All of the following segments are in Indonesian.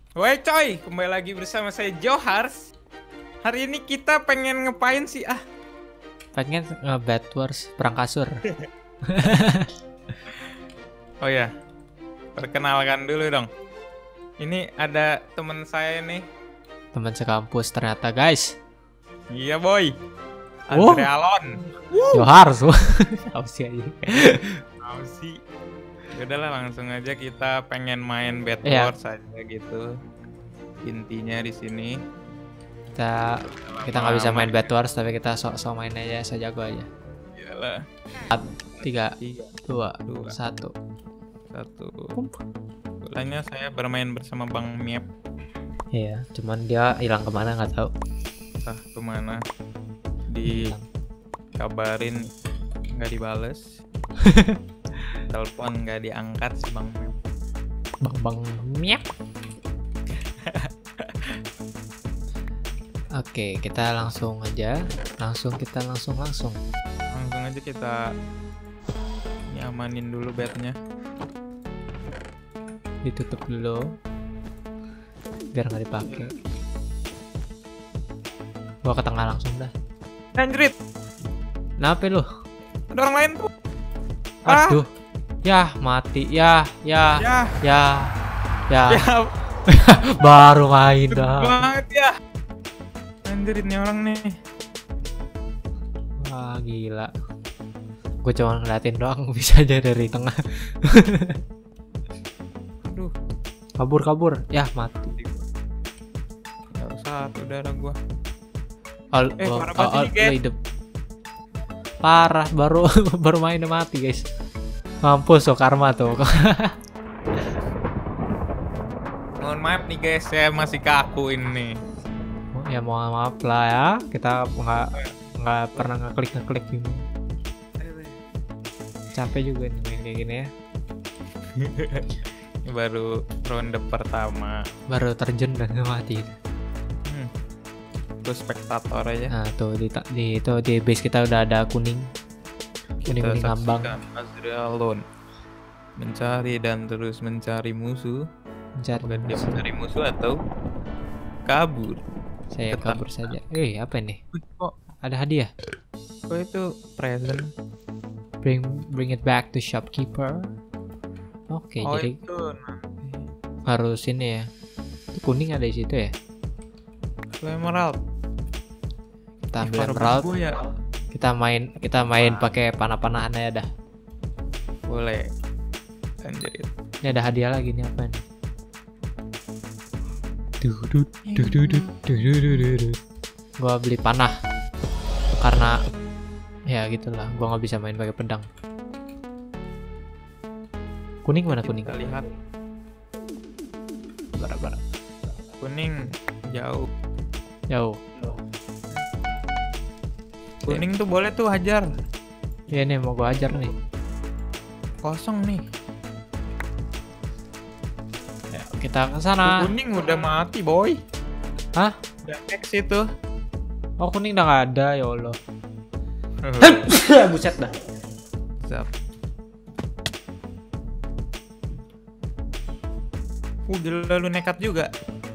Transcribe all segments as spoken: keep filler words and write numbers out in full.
Woi coy, kembali lagi bersama saya Johars. Hari ini kita pengen ngepain sih ah? Pengen nge-Bed Wars perang kasur. Oh ya, perkenalkan dulu dong. Ini ada teman saya nih. Teman sekampus ternyata guys. Iya boy. Oh. Andre Alon. Johars. Apa sih aja? Tahu sih. Udahlah langsung aja kita pengen main Bed Iya. Wars aja gitu. Intinya di sini. Kita kita nggak bisa main Bed Wars tapi kita sok-sok main aja, so jago aja. Iyalah. Tiga, Tiga, dua, dua, satu. satu. Mulanya saya bermain bersama Bang Miep. Iya, cuman dia hilang kemana nggak tahu. Entah kemana. Dikabarin nggak dibales. Telepon nggak diangkat si Bang Miep. Bang bang miap. Oke, kita langsung aja. Langsung kita langsung langsung. Langsung aja kita nyamanin dulu bednya. Ditutup dulu biar nggak dipakai. Gua ke tengah langsung dah. Anjrit, Kenapa lu? ada orang lain tuh. Ah, Aduh. Yah, mati. Yah, yah, ya, yah, yah. ya, Baru main gede dah. banget ya. Anjrit nih orang nih. Wah, gila. Gue cuma ngeliatin doang, bisa aja dari tengah. Aduh, Kabur, kabur. Yah, mati. nggak usah udara gua. Oh, Eh, oh, parah oh, banget oh, ini, guys. lu hidup. Parah, baru baru main udah mati, guys. Mampus so karma tuh. Mohon maaf nih guys, saya masih kaku ini. Ya mohon maaf lah ya, kita nggak nggak pernah ngeklik ngeklik gitu. Capek juga nih main kayak gini ya. Ini baru ronde pertama. Baru terjun dan mati. Hmm. Terus spektator aja. Nah tuh di, ta- di itu di base kita udah ada kuning, kuning kuning Kita ngambang. saksikan Azraelon mencari dan terus mencari musuh. Mencari Apakah dia musuh. mencari musuh atau kabur? Saya Tetap. kabur saja. Eh apa ini? Kok, Ada hadiah. kok itu present? Bring bring it back to shopkeeper. Oke Oh jadi itu nanti. harus ini ya. Itu kuning ada di situ ya. Emerald. Kita ambil Ih, parah emerald. banget ya. Kita main kita main pakai panah-panahan aja dah. Boleh. Anjir. Ini ada hadiah lagi nih apa nih? Dudut, dudut, dudut, dudut. Gua beli panah karena ya gitulah, gua nggak bisa main pakai pedang. Kuning mana kuning? Kita lihat Bara-bara. kuning jauh. Jauh. Kuning tuh boleh tuh hajar. Ya nih mau gua ajar nih. Kosong nih. Ya, kita ke sana. Kuning udah mati, boy. Hah? Udah X itu. Oh kuning udah nggak ada ya Allah. Buset dah. Zap. Uh, gila lu nekat juga.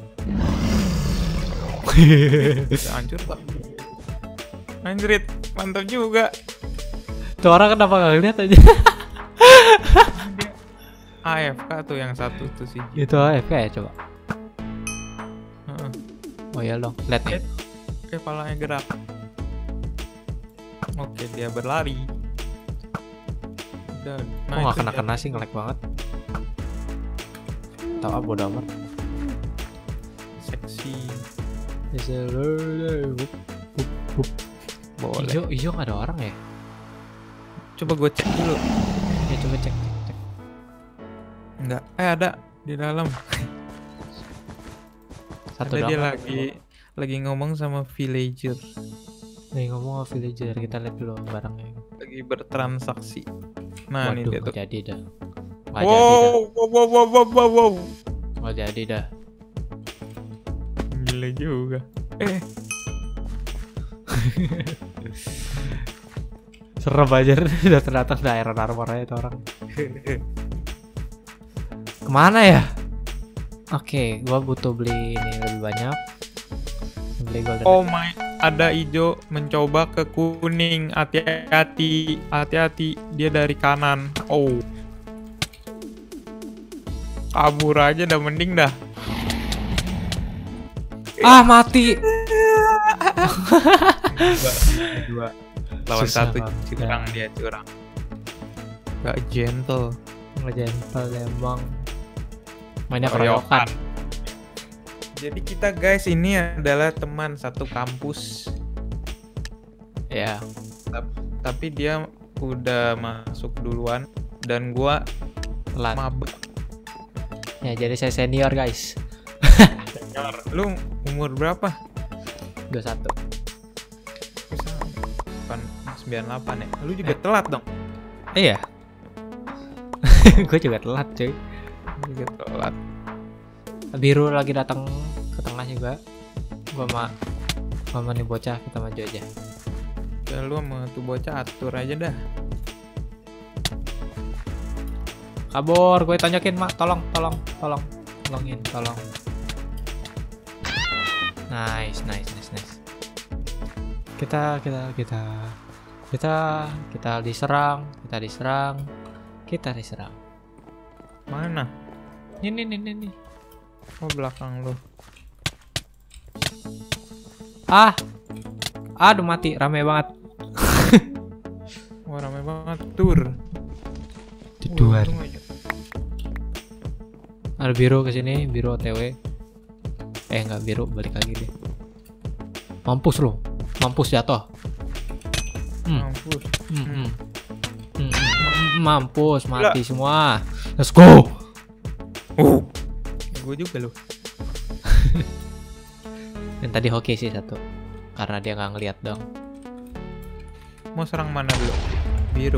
Udah hancur pak. Anjrit, mantap juga. Tuh orang kenapa nggak lihat aja? Dia A F K tuh yang satu tuh sih. Itu A F K ya coba. Heeh. Oh ya dong, lihat nih. Oke, palanya gerak. Oke, dia berlari. Udah, Kok nah, nggak itu kena dia. kena sih, ngelag banget. Tahu ah bodo amat. Seksi. Boleh. Ijo ijo nggak ada orang ya? Coba gue cek dulu. Ya coba cek cek. cek. Enggak. Eh ada di dalam. Satu Ada doang. dia lagi lagi ngomong sama villager. Nih ngomong sama villager, kita lihat dulu barangnya. Lagi bertransaksi. Nah, ini Waduh, dia tuh. nggak jadi dah. Nggak jadi dah. Wow, wow, wow, wow, wow, wow, wow. Nggak jadi dah. Gila juga. Eh, Serem aja udah ternyata udah iron armor aja tuh orang. Kemana ya? Oke, gua butuh beli ini lebih banyak. Beli golden. Oh my, ada hijau mencoba ke kuning. Hati-hati, hati-hati. Dia dari kanan. Oh. Kabur aja dah, mending dah. Ah, mati. Dua, dua. Lawan Susah satu banget. curang dia curang. Gak gentle. Ngejentel emang. Mainnya Keroyokan. keroyokan. Jadi kita guys ini adalah teman satu kampus. Ya. Tap- Tapi dia udah masuk duluan dan gua Telat. mabuk. Ya, jadi saya senior guys. Lu umur berapa? dua puluh satu. sembilan puluh delapan ya. Lu juga telat dong. Iya. Gue juga telat cuy. Lu juga telat. Biru lagi datang ke tengah juga. Gua ma sama nih bocah, kita maju aja. Ya lu sama tuh bocah atur aja dah. Kabur, gue tonjokin mak, tolong, tolong, tolong, tolongin, tolong. Nice, nice, nice, nice. Kita, kita, kita, kita, kita diserang, kita diserang, kita diserang. Mana? Ini, ini, ini, ini. Oh belakang lu. Ah, aduh mati, rame banget. Wah rame banget tur. Tiduran. Untung aja. Ada biru kesini, biru O T W. Eh nggak biru, balik lagi deh. Mampus lo, mampus jatuh. Hmm. Mampus. Hmm, hmm. Hmm, hmm, mampus, mati semua. Let's go. Uh. Gue juga lu. Yang tadi hoki sih satu, karena dia nggak ngeliat dong. Mau serang mana dulu? Biru.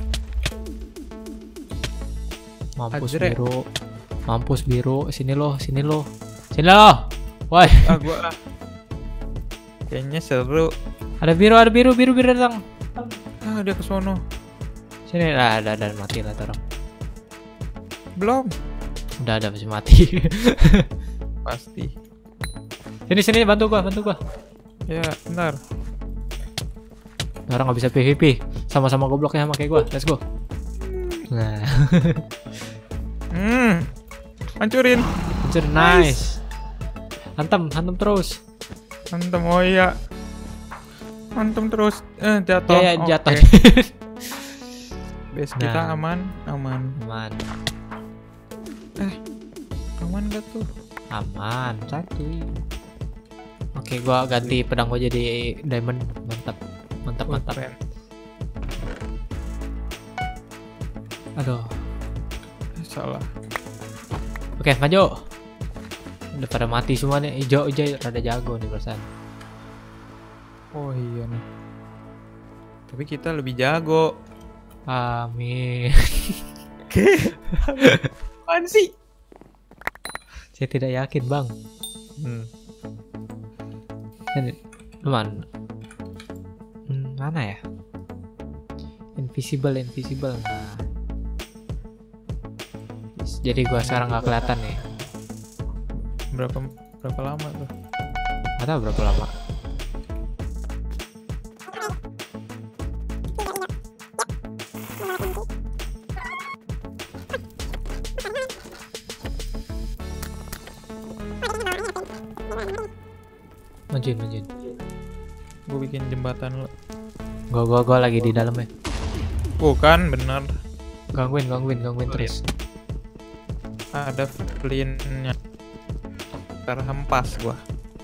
Mampus Ajrek. biru, mampus biru. Sini loh, sini loh, sini loh. Woi, Ah gua ah. Kayaknya seru. ada biru, ada biru, biru, biru datang. Ah dia ke sono. Sini, lah, ada, ada mati lah orang. Belum. Udah ada masih mati. Pasti. Sini, sini, bantu gua, bantu gua. Ya, bentar. Orang nggak bisa P V P, sama-sama gobloknya sama kayak gua. Let's go. Nah, Hmm. Hancurin. hancur, nice. Hantem, hantem terus. Antem oh iya. Antem terus. Eh jatuh. Ya, ya, Oke. jatuh. Base kita Nah. aman, aman. Aman, Aman gak tuh? aman, santuy. Oke, gua ganti pedang gua jadi diamond. Mantap, mantap, Wah, mantap. keren. Aduh. Eh, Salah. Oke, maju. Udah pada mati semua nih. Ijo, ijo, rada jago nih perasaan. Oh iya nih. Tapi kita lebih jago. Amin. Apaan sih? Saya tidak yakin, Bang. Hmm. Ini, lumayan. Hmm, mana ya? Invisible, invisible. Nah. Yes, jadi gua sekarang nggak kelihatan nih. Berapa berapa lama tuh? Nggak tahu berapa lama. Majuin, majuin. Gue bikin jembatan lo. Gua, gua, gua lagi di dalam ya. Bukan bener. Gangguin, gangguin, gangguin Oh, terus. Ada flintnya. Terhempas gua.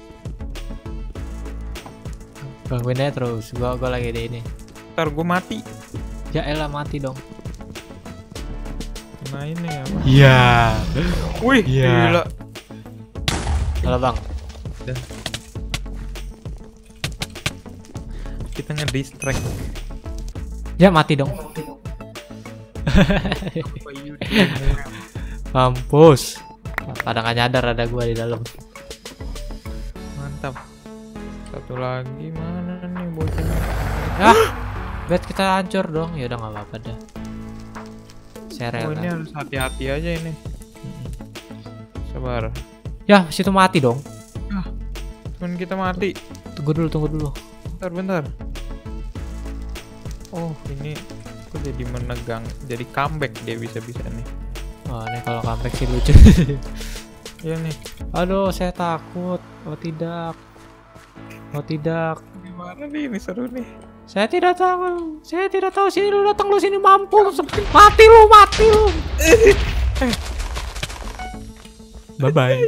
Gangguin aja terus. Gua, gua lagi di ini. Ntar gua mati. Ya elah, mati dong. Nah ini apa? Iya. Wih, Iya. gila. Halo bang. Kita nge-distract. Ya mati dong. Apa you doing? Mampus. Pada nggak nyadar ada gua di dalam. Mantap. Satu lagi mana nih bocah? Ah, bed kita hancur dong. Ya udah nggak apa-apa dah. Oh Serel ini kan. harus hati-hati aja ini. Mm-mm. sabar. Ya, situ mati dong. Cuman kita mati. Tunggu dulu, tunggu dulu. Bentar, bentar. Oh, ini kok jadi menegang, jadi comeback dia bisa-bisa nih. Oh, ini kalau comeback sih lucu. Iya nih. Aduh, saya takut. Oh tidak. Oh tidak. Gimana nih, ini seru nih. Saya tidak tahu. Saya tidak tahu sini lu datang lu sini mampus. Mati lu, mati lu. Bye bye.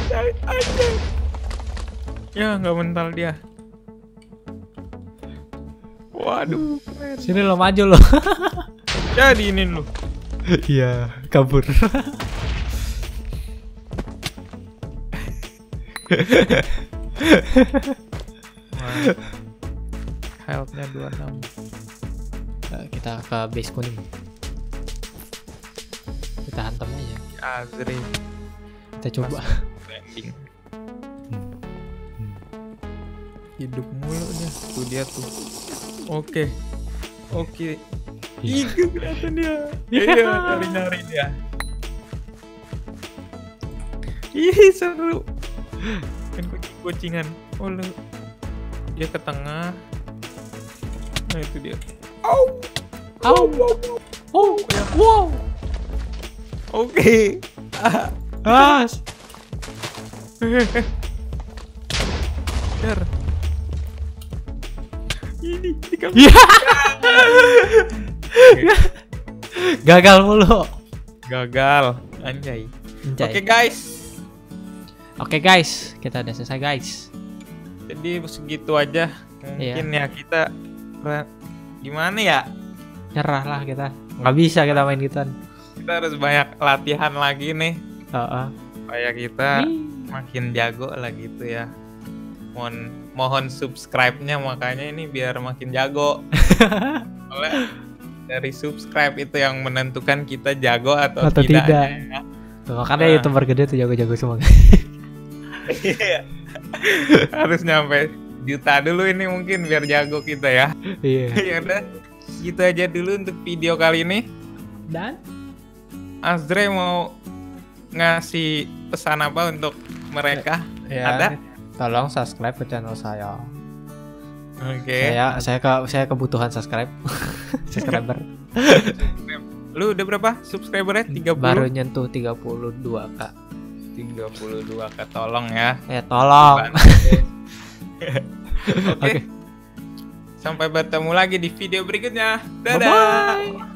Ya, nggak mental dia. Waduh, keren. Sini lo maju lo. Jadi ini lu. Iya, kabur. Health-nya dua puluh enam. Nah, kita ke base kuning. Kita hantam aja. Azri. Kita coba. Landing. Hidup mulu dia. Tuh dia tuh. Oke. Oke. Ih, kelihatan dia. Iya, nyari-nyari dia. Ih, seru. Kan kucing-kucingan. Oh, lu. Dia ke tengah. Nah, itu dia. Au. Au. Oh, wow. Oke. Ah. Dar. Ini dikam. Iya. Gagal mulu. Gagal. Anjay. Anjay. Oke guys. Oke guys, kita udah selesai guys. Jadi segitu aja. Mungkin ya kita gimana ya? Nyerah lah kita. Nggak bisa kita main gituan. Kita harus banyak latihan lagi nih. Heeh. Supaya kita makin jago lah gitu ya. Mohon mohon subscribe-nya, makanya ini biar makin jago. Soalnya dari subscribe itu yang menentukan kita jago atau, atau tidak. tidak. Ya. Tuh, makanya nah. YouTuber gede tuh jago-jago semua. Harus nyampe juta dulu ini mungkin biar jago kita ya. Iya. Ya udah, gitu aja dulu untuk video kali ini. Dan Azre mau ngasih pesan apa untuk mereka? Ya, ada? Tolong subscribe ke channel saya. Oke. Okay. Saya saya ke saya kebutuhan subscribe. Subscriber. Lu udah berapa subscribernya? tiga puluh? Baru nyentuh tiga puluh dua K. tiga puluh dua K, tolong ya. Ya, tolong. Oke. Okay. Okay. Sampai bertemu lagi di video berikutnya. Dadah. Bye-bye.